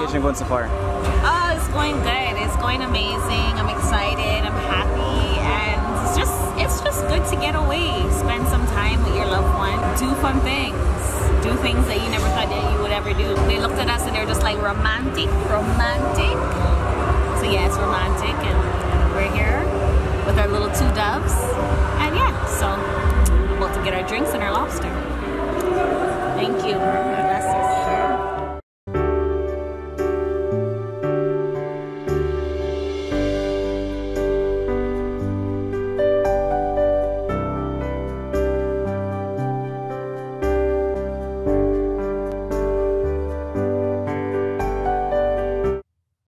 vacation going so far? Oh, it's going good. It's going amazing. I'm excited. I'm happy, and it's just good to get away, spend some time with your loved one, do fun things, do things that you never thought that you would ever do. They looked at us and they were just like, romantic. So yeah, it's romantic, and we're here with our little 2 doves, and yeah, so we're about to get our drinks and our lobster. Thank you.